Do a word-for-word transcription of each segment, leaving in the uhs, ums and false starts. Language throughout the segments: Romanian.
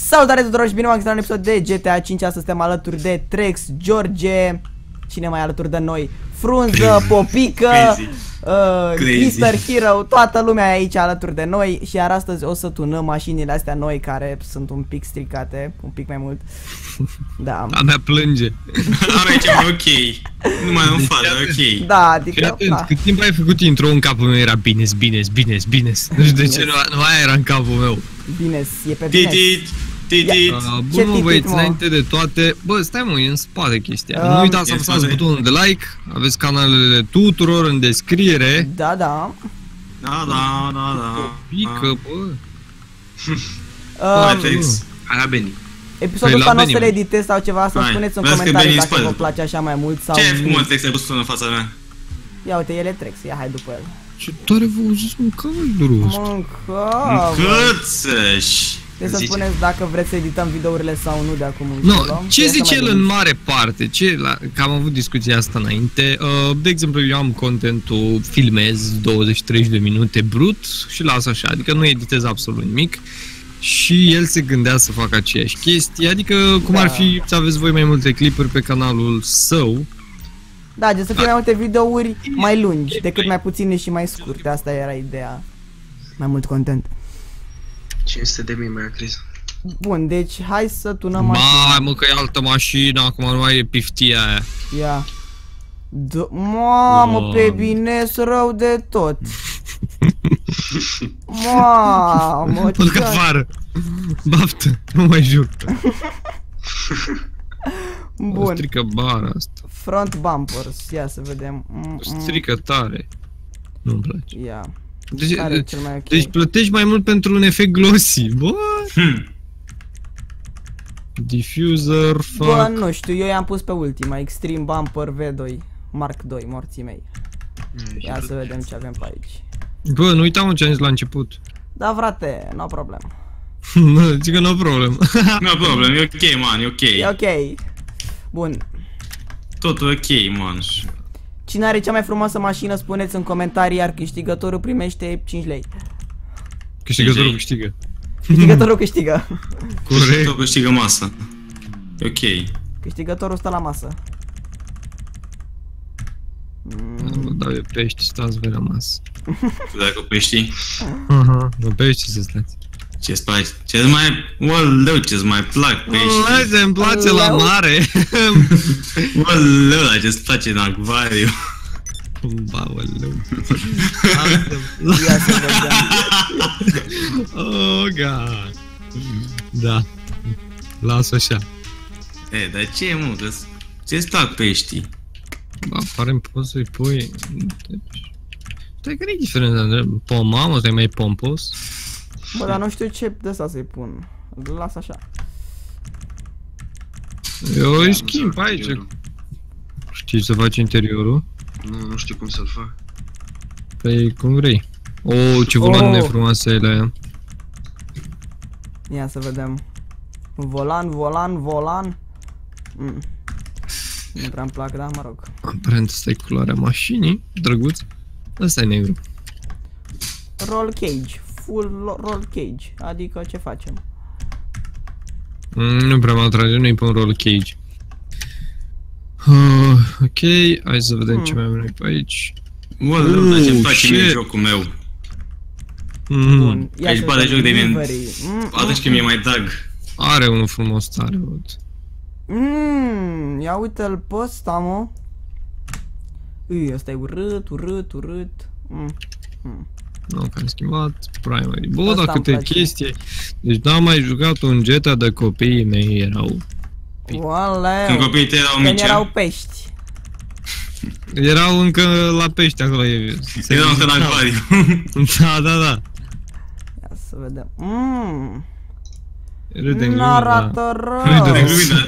Salutare tuturor și bine v-am găsit la un episod de G T A cinci. Astăzi suntem alături de Trex, George. Cine mai alături de noi? Frunză, Popică, uh, mister Hero. Toată lumea e aici alături de noi. Și iar astăzi o să tunăm mașinile astea noi, care sunt un pic stricate, un pic mai mult. Da. A mea plânge. Are ceva ok. Nu mai îmi fală, ok. Da, adică, atent, da. Cât timp ai făcut intro în capul meu era bine, bine, bine, bine. Nu știu de ce nu, nu aia era în capul meu. Bine, e pe bine. Titit, titit. Uh, bun, mă băieți, înainte de toate, bă, stai mă, e în spate chestia. Um, nu uitați să apăsați butonul de like, aveți canalele tuturor în descriere. Da, da. Da, da, da, da. Pică, bă. Bă, Trex, hai la Beni. Episodul ăsta nu o să-l editez sau ceva, să spuneți în comentarii dacă vă place așa mai mult sau... Ce ai făcut, mă, Trex, ai pus în fața mea? Ia uite, el e Trex, ia hai după el. Ce tare vă auziți, mă, caldul ăsta. Mâncă, Încățăși. Trebuie să spuneți dacă vreți să edităm videourile sau nu de acum încolo. No, ce zice el în mare parte? Ce, la, că am avut discuția asta înainte. Uh, de exemplu, eu am contentul, filmez douăzeci treizeci de minute brut și las așa, adică nu editez absolut nimic. Și el se gândea să facă aceeași chestie, adică cum da. ar fi să aveți voi mai multe clipuri pe canalul său. Da, de să fie mai multe videouri mai lungi, decât mai puține și mai scurte, asta era ideea. Mai mult content. cinci sute de mii mai a criză. Bun, deci hai să tunăm mașina. Mai mă, că e altă mașină, acum nu mai e piftia aia. Ia. Mamă, oh. Pe bine rău de tot. Mamă, ce... Până afară. Baftă, nu mai jur. Bun. O strică bara asta. Front bumpers, ia să vedem. O strică tare. Nu-mi place. Ia. Deci, Care cel mai okay? Deci plătești mai mult pentru un efect glossy, bă? Hmm. Diffuser, fuck. Bă, nu știu, eu i-am pus pe ultima, Extreme Bumper V doi, Mark doi, morții mei. Ia să vedem ce avem pe aici. Bă, nu uitam ce am zis la început. Da, frate, no problem. Nu, zic că no problem. No problem, e ok, man, e ok. E ok. Bun. Totul ok, man. Cine are cea mai frumoasă mașină, spuneți în comentarii, iar câștigătorul primește cinci lei. Câștigătorul câștigă. Câștigătorul câștigă. Corect. Tot câștigă masă. E ok. Câștigătorul stă la masă. Mm. Dau eu pești, stați voi la masă. Tu dacă pești? Aha, vă pești să stați. Ce-ți place? Ce-ți mai... Oleu, ce-ți mai plac pești? Lăi, îmi place la mare. Oleu, dar ce-ți place în acvariu? Ba, oleu. Ia să vedem. Oh, god. Da. Las așa. E, dar ce, mă, că ce-ți plac peștii? Ba, aparent poți să-i pui... Stai, care-i diferența între pomamă, ăsta e mai pompos? Bă, dar nu știu ce de asta să-i pun. Las așa. Eu îi schimb aici. Știi să faci interiorul? Nu, nu știu cum să-l fac. Păi, cum vrei. Oh, ce volane frumoase ele aia. Ia să vedem. Volan, volan, volan. Mm. Nu prea-mi plac, da, mă rog. Aparent asta e culoarea mașinii, drăguț. Ăsta e negru. Roll cage, full roll cage, adică ce facem? Mm, nu prea mă atrage, nu-i pun roll cage. Uh, ok, hai să vedem hmm. ce mai avem noi pe aici. Oleu, dar ce-mi place mie jocul meu. Mm. Aici bate joc de mine atunci când mi-e mai drag. Are unul frumos tare, văd. Mmm, ia uite-l pe ăsta, mă. Ui, ăsta e urât, urât, urât. Mm. Mm. Nu, că am schimbat primary. Bă, dar câte chestii. Deci n-am mai jucat un G T A de copiii mei erau... Oaleu. Când copiii tăi erau mici. Când erau pești. Erau încă la pești acolo. Erau încă în acvariu. Da, da, da. Ia să vedem. Mmm. N-arată rău. Râde glumit,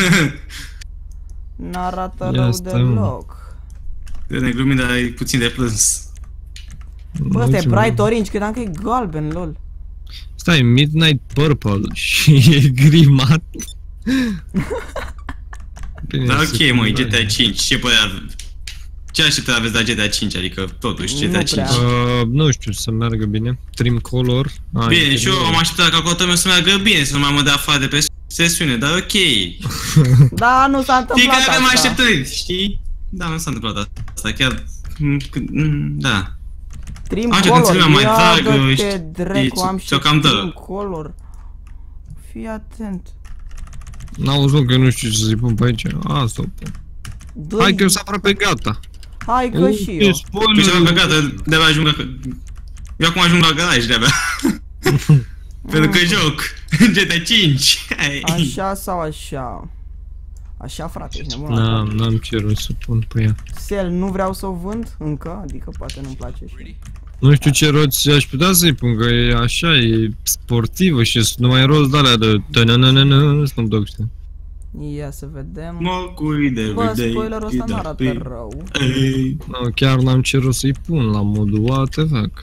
N-arată rău deloc. Râde glumit, dar e puțin de plâns. Bă, ăsta e bright orange, credeam că e galben, lol. Stai, midnight purple și e gri mat. Da, ok, mă, e G T A cinci, ce părere Ce așteptări aveți la G T A cinci? Adică, totuși, G T A Nu cinci. prea. Uh, nu știu, să meargă bine. Trim color. Ah, Bine, și eu am așteptat ca calculatorul meu să meargă bine, să nu mai mă dea afară de pe sesiune, dar ok. Da, nu s-a întâmplat Fiecare avem asta. așteptări, știi? Da, nu s-a întâmplat asta, chiar... Da. Trim Așa, când ți-l color, mai ia dragă, dă-te știi, dracu, am și ți-o cam dă. trim color. Fii atent. N-auzi, mă, că eu nu știu ce să-i pun pe aici. Asta o pun. Dă-i. Hai că eu sunt aproape gata. Hai că și eu. E spoiler. Păi ceva că gata, de-abia ajung la... Eu acum ajung la garaj de-abia. Pentru că joc G T A cinci. Așa sau așa? Așa, frate, ești nebun la N-am, cap. n-am cerut să pun pe ea. Sel, nu vreau să o vând încă, adică poate nu-mi place și... Nu știu ce roți aș putea să-i pun, că e așa, e sportivă și sunt numai roți de-alea de... Tănănănănă, Snoop Dogg, știi? Ia să vedem. Mă cui de Bă, vedei, spoilerul ăsta nu da, arată pe- rău. Ei. Nu, chiar n-am cerut să-i pun la modul what the fuck.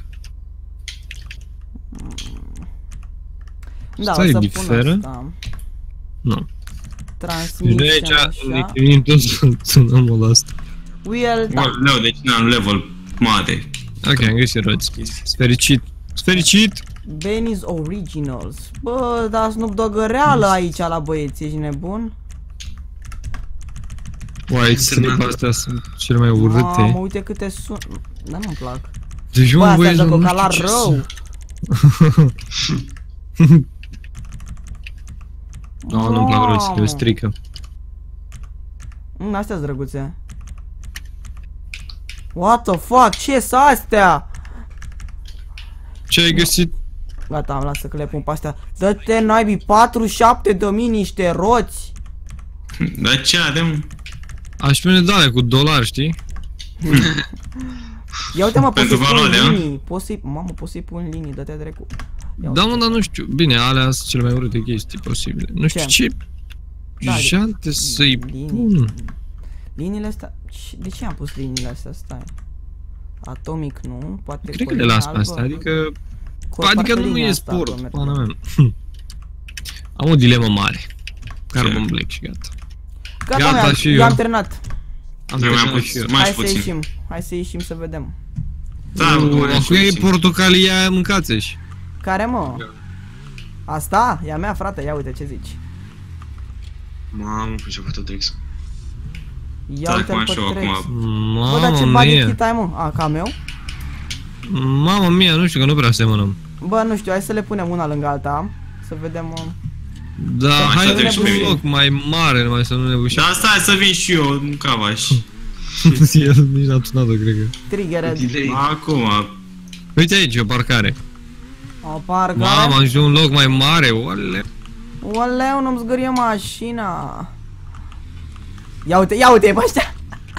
Da, Stai, o să diferă? pun asta. Nu. Transmission De aici, așa. ne tot să sunăm ăla asta. Well, da. Bă, leu, deci n-am level mare. Ok, am găsit roți. Fericit. Fericit! Benny's Originals. Bă, dar Snoop Dogg reală aici la băieți, ești nebun? White strip astea sunt cele mai Mamă, urâte. uite câte sunt. Da, nu-mi plac. Deci Bă, un astea băieți dă nu coca știu la ce rău. Nu, nu-mi plac roțile, Mamă. strică. Mm, astea-s drăguțe. What the fuck, ce-s astea? Ce ai găsit? Gata, am lasă că le pun pe astea. Dă-te naibii, patruzeci și șapte de mii niște roți. Dar ce avem? Aș pune de alea cu dolari, știi? Ia uite mă, poți să-i Pentru pun valoare, a? linii. Poți să-i, mamă, poți să-i pun linii, dă-te dracu. Ia Da, uite. mă, dar nu știu. Bine, alea sunt cele mai urâte chestii posibile. Nu știu Ce? ce Da, de- jante să-i linii. pun. Liniile astea, ce- de ce am pus liniile astea, stai? Atomic nu, poate Cred că le colină las pe albă. astea, adică... Co- Adică parcă nu linia e asta sport, albă merge. pana mea. Am o dilemă mare. Carbon Black și gata. Gata, Gata, mea, și eu eu. am terminat. Am Eu mai am terminat pus- și eu. mai Hai și să puțin. ieșim, hai să ieșim să vedem. Da, bă, mai Acum e puțin. portocalia aia, mâncați-și. Care mă? Asta? E a mea, frate, ia uite ce zici. Mamă, pe ce făcut Trix. Ia Da, uite-l acum pe și eu, Trex. acum. Bă, dar ce Mamă bani mia. kit ai, mă? A, ca meu? Mamă mia, nu știu că nu prea semănăm. Bă, nu știu, hai să le punem una lângă alta. Să vedem... mă. Da, așa hai trebuie să și pe un mine. loc mai mare, numai să nu ne ușim. Da, stai să vin și eu în cavaș. El nici n-a tunat-o, cred că. Triggered. Delay. Acum. Uite aici, o parcare. O parcare. Mamă, am ajuns un loc mai mare, oale. Oleu, nu-mi zgârie mașina. Ia uite, ia uite, bă, ăștia.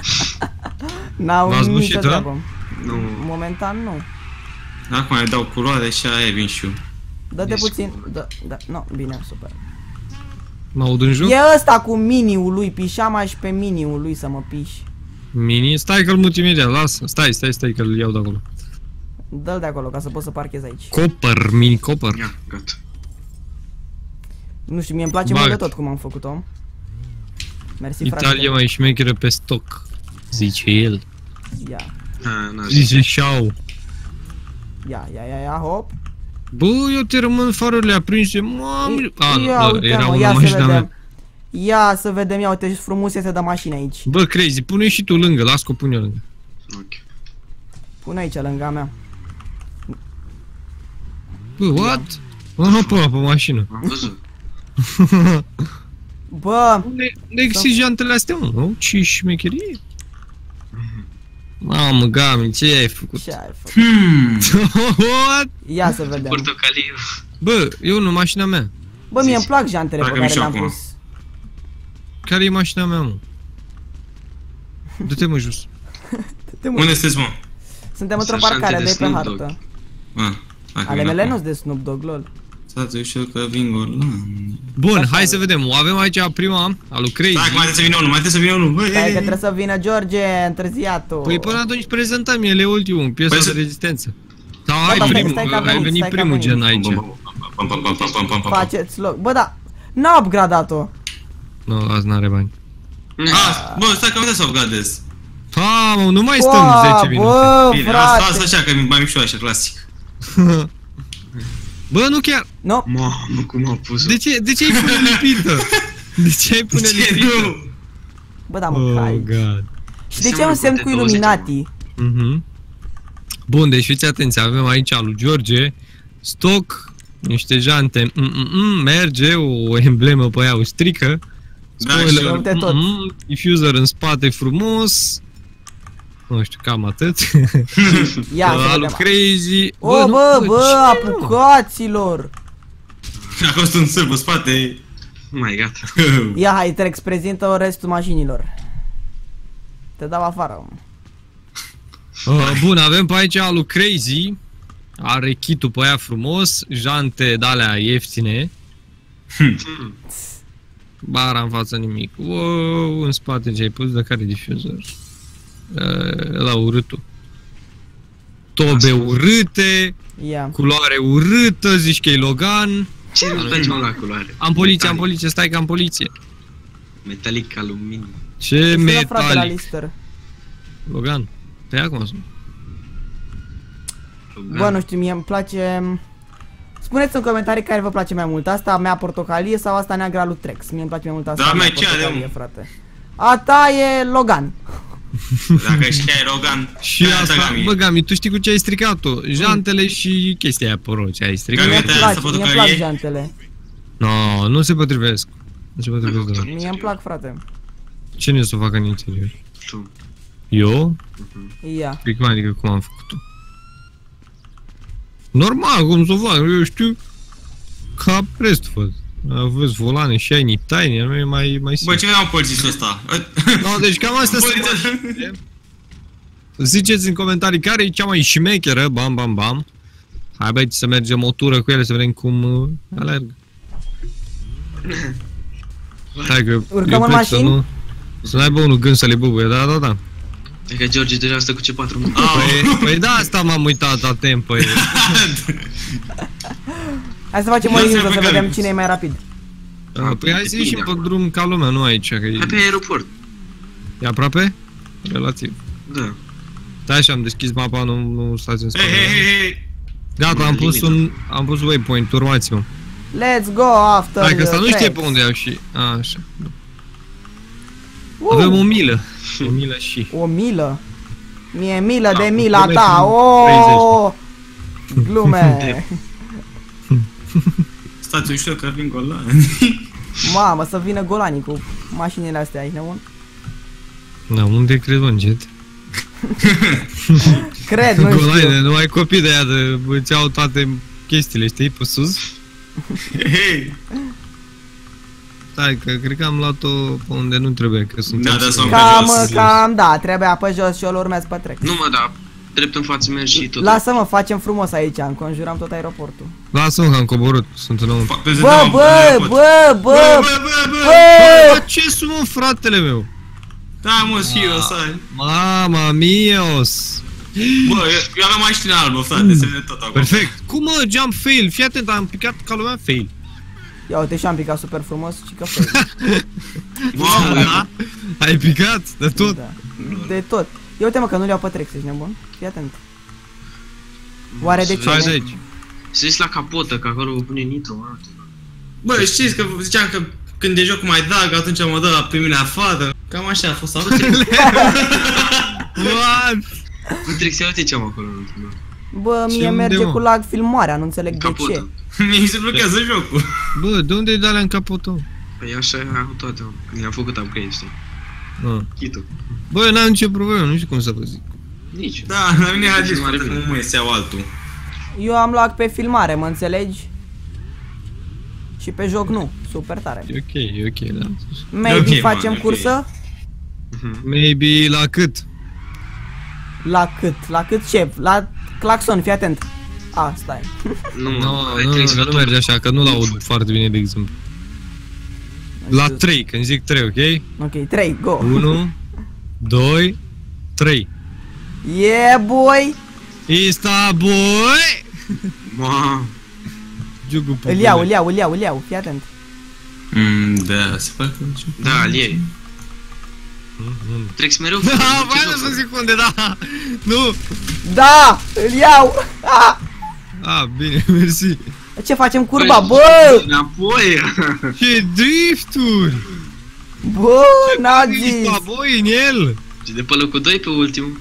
N-au V-ați nicio bușit, treabă. Nu. Momentan nu. Acum îi dau culoare și aia vin și eu. Dă-te Ești puțin. cu- Da, da, no, bine, super. Mă aud în joc? E ăsta cu miniul lui, pișa mai și pe miniul lui să mă piși. Mini? Stai că-l mut imediat, lasă. Stai, stai, stai că-l iau de acolo. Dă-l de acolo ca să pot să parchez aici. Copper, mini copper. Ia, gata. Nu știu, mie îmi place Bag. mult de tot cum am făcut-o. Mersi, Italia frate. mai șmecheră pe stoc, zice el. Ia, Ha, n-a Zice șau. ia, ia, ia, ia, hop. Bă, eu te rămân farurile aprinse, mamă. A, nu, Ia da, uite, era mă, una ia să mașina vedem. mea. Ia să vedem, ia uite, frumos este de mașină aici. Bă, crazy, pune și tu lângă, las că o pun eu lângă. Ok. Pune aici lângă a mea. Bă, what? Mă, nu pun pe mașină. Am văzut. Bă, Unde unde găsiți jantele astea, mă? Nu? Ce șmecherie? Mamă, Gami, ce ai făcut? ce ai făcut? Hmm. What? Ia să vedem. Portocaliu. Bă, e unul mașina mea. Bă, mie îmi plac jantele pe Parcă care mi-și le-am acum. pus. Care e mașina mea, mă? Du-te, mă, jos. Te mă- Unde sunteți, mă? Suntem într-o Sunt parcare, jante de dă pe Snoop Dogg. hartă. Ah, hai că Ale vin mele acum. nu-s de Snoop Dogg, lol. Stați ușor că vin golan. Bun, hai să vedem. O avem aici prima, a lui Crazy. Stai că mai trebuie să vină unul, mai trebuie să vină unul. Băi, Stai că ei, ei. trebuie să vină George, întârziatul. Păi până atunci prezentăm, el e ultimul, piesa Păi de să- rezistență. Sau Da, ai da, stai, primul, stai că a ai venit, venit stai că a primul venit. gen aici. Pam, pam, pam, pam, pam, pam, pam. Faceți loc. Bă, da, n-a upgradat-o. Nu, azi n-are bani. Ah, bă, stai că am să upgradez. Mamă, nu mai stăm Oa, zece minute. bă, Bine, asta, frate. asta așa, că e mai mișto așa, clasic. Bă, nu chiar. Nu, Mamă, cum a pus-o. De ce, de ce ai pune lipită? De ce ai pune Ce lipită? nu? bă, da, mă, Oh, cai. God. Și de ce Seamănă un semn cu cu de douăzeci, Illuminati? Mhm. Bun, deci fiți atenți, avem aici al lui George, stoc, niște jante, mm, mm, mm, merge, o emblemă pe ea, o strică, Da, spoiler, și eu. de tot. mm, mm, diffuser în spate frumos, nu știu, cam atât. Ia, să Al lui vedem. Crazy, O, nu- bă, bă, bă, ce, mă? apucaților! A fost un sârb în spate. Mai gata. Ia, hai, Trex, prezintă restul mașinilor. Te dau afară. Uh, bun, avem pe aici al lui Crazy, are kitul pe ea frumos, jante de-alea ieftine, bara în față nimic, wow, în spate ce ai pus, de care diffuser? Uh, la urâtul. Tobe urâte, Ia. culoare urâtă, zici că e Logan. Ce nu place, mă, la culoare? Am poliție, am poliție, stai că am poliție. Metalic aluminiu. Ce Sună frate la metalic. Lister. Logan, pe ea cum sunt? Bă, nu știu, mie îmi place... Spuneți în comentarii care vă place mai mult, asta mea portocalie sau asta neagră lui Trex. Mie îmi place mai mult asta Da, mea mea, ce are, portocalie, mă? frate. A ta e Logan. Dacă știai Rogan. Și aia asta, ta, Gami. bă, Gami, tu știi cu ce ai stricat-o? Jantele și chestia aia pe rol, ce ai stricat. Gami, Mie îmi te-ai place, lăsat mie îmi portocalie? plac jantele. No, nu se potrivesc. Nu se potrivesc, da. Mie îmi plac, frate. Cine să o facă în interior? Tu. Eu? Ia. Adică, adică cum am făcut-o? Normal, cum să o fac, eu știu ca restul văd. Aveți volane shiny, tiny, nu e mai, mai Bă, simplu. ce vedeam polițistul ăsta? No, deci cam astea sunt Poliția- mașinile. Ziceți în comentarii care e cea mai șmecheră, bam, bam, bam. Hai băi, să mergem o tură cu ele să vedem cum uh, alergă. Hai că Urcăm eu în plec să mașini? nu... Să nu aibă unul gând să le bubuie, da, da, da. E că George deja stă cu ce patru mă. Păi, păi da, asta m-am uitat atent, păi. Hai să facem o Ia să limită să băgăm. vedem cine e mai rapid. Ah, Păi hai să ieșim pe drum ca lumea, nu aici, că Hai e, pe aeroport. e aproape? Relativ. Da. Da, așa am deschis mapa, nu, nu stați în Hei, spate. hei, hei, hei. Gata, am pus Limită. un, am pus waypoint, urmați-mă. Let's go after Hai că asta nu Trex. știe pe unde iau și... A, așa. Uh, Avem o milă. O milă și... o milă. Mie milă de Da, mila un ta. Oh! Glume. Stați ușor că vin golani. Mamă, să vină golanii cu mașinile astea aici, nebun? Da, unde crezi, mă, încet? Cred, nu Golaine, știu. nu ai copii de aia de... Îți iau toate chestiile, știi, pe sus? Hei. Stai, că cred că am luat-o pe unde nu trebuie, că sunt... Da, da, sunt- Cam, pe jos. cam, da, trebuia pe jos și eu îl urmez pe Trex. Nu mă, da. Drept în față mergi și tot. Lasă-mă, facem frumos aici, înconjurăm tot aeroportul. Lasă-mă că am coborât, sunt înăuntru. Fac pe zi, Bă, da, bă, pot. bă, Bă, bă, bă, bă, bă. bă! Bă, ce sunt, mă, fratele meu? Da, mă, și eu, să Mama mios! Bă, eu, eu aveam mașină albă, frate, se vede tot acolo. Perfect! Cum mă, jump fail? Fii atent, am picat ca lumea fail. Ia uite și am picat super frumos și că fail. Mamă, da? Ai picat de tot? Da. De tot. Ia uite mă că nu-l iau pe Trex, ești nebun? Fii atent. Oare de ce? Hai de aici. Să ies la capotă, că acolo pune nitro, mă. Bă, știți că ziceam că când e jocul mai drag, atunci mă dă pe mine afară. Cam așa a fost acum. What? Nu trebuie să uite ce am acolo în ultimul. Bă, Ce mie unde, merge mă? cu lag filmarea, nu înțeleg de ce. Capotă. Mie mi se blochează jocul. Bă, de unde e de-alea în capul tău? Păi așa au toate, mă. Când le-am făcut upgrade, știi? Ah. Chito. Bă, eu n-am nicio problemă, nu știu cum să vă zic. Nici. Da, la mine a zis, Mare frate, bine. nu mai iau altul. Eu am lag pe filmare, mă înțelegi? Și pe joc nu, super tare. E ok, e ok, da. Maybe ok, facem man, ok. cursă? Maybe la cât? La cât? La cât ce? La claxon, fii atent. A, stai. Nu, mă, Nu, ai nu, trei nu, că nu merge sferturi. așa, că nu l-aud foarte bine, de exemplu. La trei, când zic trei, ok? Ok, trei, go. unu, doi, trei. Yeah, boy! Ista boy! Mamă. Giugu Îl iau, îl iau, îl iau, îl iau, fii atent. Mm, da, se pare că nu știu. Da, îl iei. Trex mereu. Da, voiam să zic unde, da! Nu! Da! Îl iau! Ah! A, bine, mersi. Ce facem curba? Bă! Înapoi! Ce drifturi! Bă, n-a zis! Baboi în el! Și de pe locul doi pe ultimul.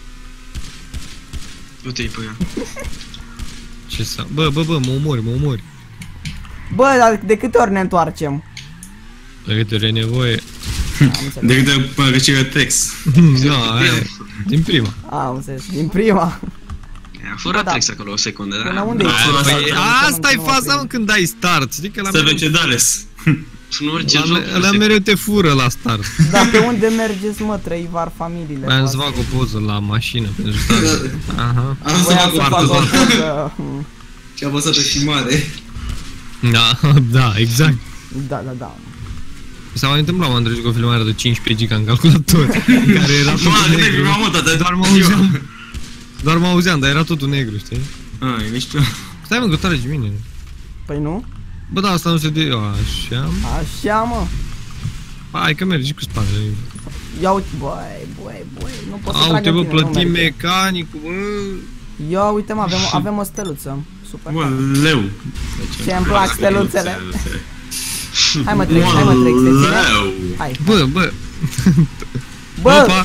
Du-te-i pe ea. Ce să... Bă, bă, bă, mă omori, mă omori. Bă, dar de câte ori ne întoarcem? De câte ori e nevoie. De câte ori până câștigă Trex. Da, aia e. Din prima. Am înțeles, din prima. A furat Bă, da. Trex acolo o secundă, da? Până unde Da, e? păi, Păi, Asta e faza, mă, când dai start. Știi că la Să vezi Dales. Și nu orice joc. la, la mereu te fură la start. Dar pe unde mergeți, mă, trei var familiile? Vreau să fac o poză la mașină pentru start. Aha. Am să Voiam fac să o fac o poză. poză. Și a apăsat pe filmare. Da, da, exact. Da, da, da. S-a mai întâmplat, m-am trezit cu o filmare de cincisprezece giga în calculator, în care era Nu, totul nu te negru. filmam, mă, tata. Doar mă auzeam. Doar mă auzeam, dar era totul negru, știi? Ah, e mișto. Stai, mă, că tare de mine. Păi nu? Bă, da, asta nu se de... Așa. Așa, mă. Hai că mergi cu spatele. Ia uite, băi, băi, băi, nu pot să A, trag uite, în bă, tine, nu plătim merge. mecanicul, bă. Ia uite, mă, avem, avem o steluță. Super. Bă, leu. Ce îmi plac steluțele. Hai mă, trec, hai mă, trec, se ține? Leu. Hai. Bă, bă. Bă! Opa.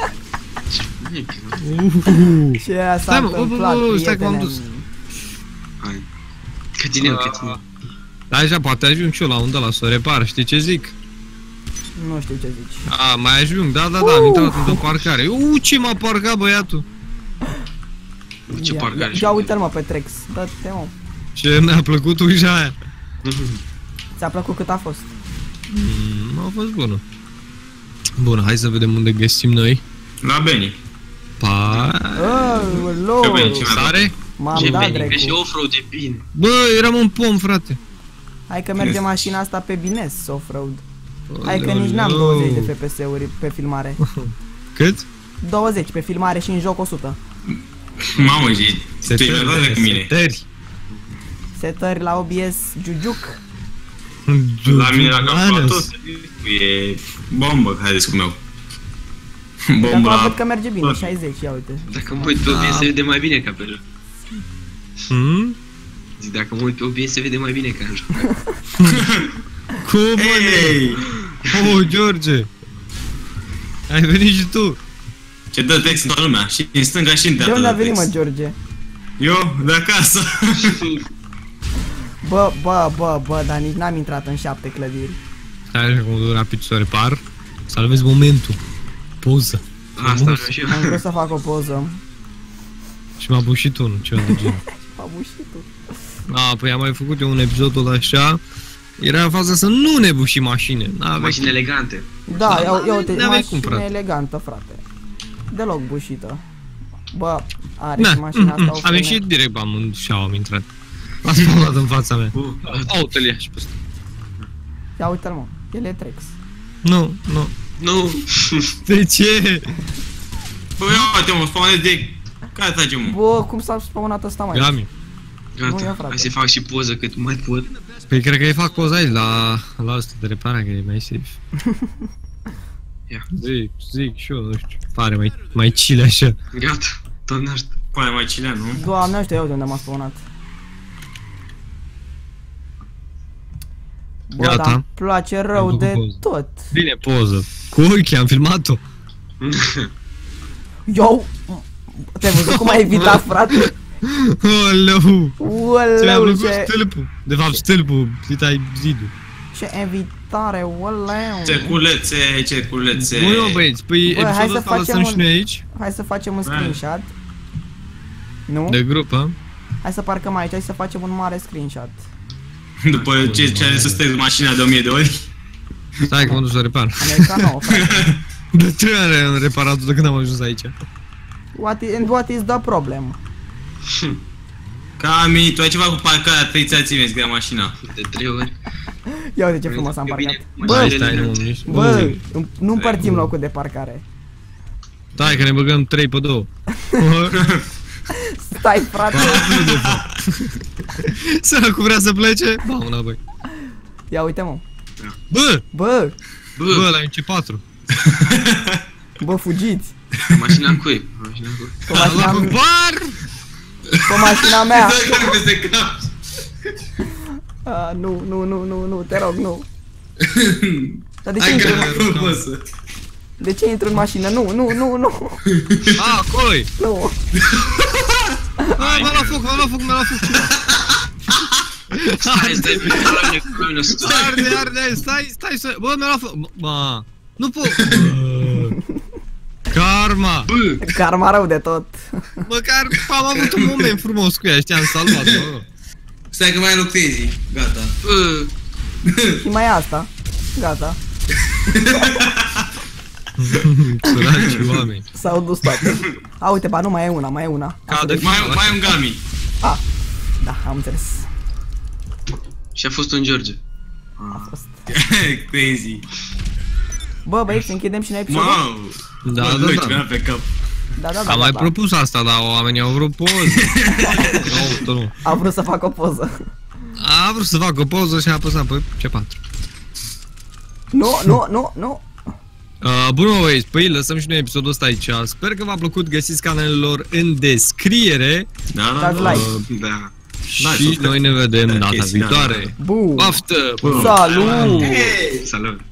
Ce s-a Stai, mă, bă, bă, întâmplat, bă, stai că m-am prietene? dus. Hai. Cătineu, cătineu. Da, așa, poate ajung și eu la undă la să o repar, știi ce zic? Nu știu ce zici. A, mai ajung, da, da, da, am intrat într-o parcare. Uuu, ce m-a parcat băiatul. Ce Ia, parcare ia, și ia uite-l, mă, pe Trex. Dă-te, mă. Ce mi-a plăcut ușa aia. Ți-a plăcut cât a fost? Mm, a fost bună. Bun, hai să vedem unde găsim noi. La Beni. Pa... Ălău! Că bine, ce Sare? M-am Ce dat, bine, că și drecu. off-road e bine. Bă, eram un pom, frate. Hai că merge mașina asta pe Bines, off-road. Hai că nici n-am douăzeci de F P S-uri pe filmare. Cât? douăzeci pe filmare și în joc o sută. Mamă, și tu e mai cu mine. Setări. Setări la O B S, Jujuc. La mine la calculator e bombă, haideți cu meu. Dar Bombă acum la... văd că merge bine, șaizeci, ia uite. Dacă mă uit pe O B S se vede mai bine ca pe joc. Hmm? Zic, dacă mă uit pe O B S se vede mai bine ca în joc. Cum, mă, Ei! Oh, George. Ai venit și tu. Ce dă text în toată lumea, și în stânga și în De dreapta unde a dă venit, mă, text. George? Eu, de acasă. Bă, bă, bă, bă, dar nici n-am intrat în șapte clădiri. Stai așa cum duc rapid să o repar. Salvez momentul. Poză. Asta Frumos. vreau și eu. Am vrut să fac o poză. Și m-a bușit unul, ceva de genul. M-a bușit tu. A, păi am mai făcut eu un episodul așa. Era faza să nu ne bușim mașini. Mașini elegante. Da, ia, ia uite, N-aveai cum, mașină frate. elegantă, frate. Deloc bușită. Bă, are Na, și mașina asta o am frână. ieșit direct, am în și am intrat. A spălat în fața mea. Uh, Au-te-l ia și pe ăsta. Ia uite-l, mă, el e Trex. Nu, nu. Nu! De ce? Bă, ia uite mă, spawnez de... Care trage mă? Bă, cum s-a spawnat ăsta, mai? Gami. Nu, ia, Gata, frate. hai să fac și poză cât mai pot. Păi cred că îi fac poza aici la, la ăsta de reparare, că e mai safe. Ia. Zic, zic și eu, nu știu, pare mai, mai chill așa. Gata, doamne ajută. Pare mai cilea, nu? Doamne, nu știu eu de unde m-a spawnat. Bă, Gata. dar îmi place rău Am de făcut poză. tot. Bine, poză. Cu ochii, am filmat-o. Eu... Te-ai văzut cum ai evitat, frate? Oleu! Ce mi-a Uoleu, plăcut ce... stâlpul. De fapt, stâlpul, zitai zidul. Ce evitare, uoleu. Cerculețe, cerculețe. Băi, mă, băieți, păi Bă, hai episodul să ăsta facem lăsăm un- și noi aici, Hai să facem un Da. screenshot. Nu? de grup, a? Hai să parcăm aici, hai să facem un mare screenshot. După ce, ce are să stai mașina de o mie de ori. Stai că mă duc să repar. America nouă, frate. De trei ani am reparat-o de când am ajuns aici. What is, and what is the problem? Cami, tu ai ceva cu parcarea, trei-ți mi-ai zgrea mașina. De trei ori. Ia uite ce frumos am E parcat. bine, Bă, Hai, mașinile stai, nu, elegante. nici... bă, nu împărțim locul de parcare. Stai că ne băgăm trei pe două. Stai, frate. Săracul vrea să plece? Ba, una, băi. Ia uite, mă. Bă! Bă, Bă, la M C patru. Bă, fugiți! Mașina cui? Mașina cui? Pe mașina, Bar! pe mașina mea! Să peste cap. A, nu, nu, nu, nu, nu, te rog, nu. Dar de ce Hai intru că în, nu pot să. de ce intru în mașină? Nu, nu, nu, nu, A, acolo-i! nu. A, m-a luat foc, m-a luat foc, m-a luat foc! Stai, stai, pe care cu mine să stai. Arde, arde, stai, stai să... Bă, mi-a luat foc... Bă, nu pot... Karma! Bă, Karma rău de tot. Măcar am avut un moment frumos cu ea și te-am salvat-o. Stai că mai ai loc Tezi. Gata. bă. Și mai e asta. Gata. Săraci oameni. S-au dus toate. A, uite, ba, nu, mai e una, mai e una. Cadă Mai, mai ai un Gami. A, da, am înțeles. Și a fost un George. A fost. Tezi. Bă, băieți, să închidem și noi episodul? Mau. Da, Bă, da, Luci, da. mi-a pe cap. Da, da, da, Am da, mai da. propus asta, dar oamenii au vrut poză. Nu, tu nu. Au vrut să fac o poză. A vrut să fac o poză și a apăsat pe C patru. Nu, nu, nu, nu. Uh, bun, mă, băieți, păi lăsăm și noi episodul ăsta aici. Sper că v-a plăcut, găsiți canalele lor în descriere. Da, da, Dați da. like. Uh, Da. Da, și subscribe. noi ne vedem Da, data chestii, da, da, viitoare. Bu. Baftă! Salut! Salut.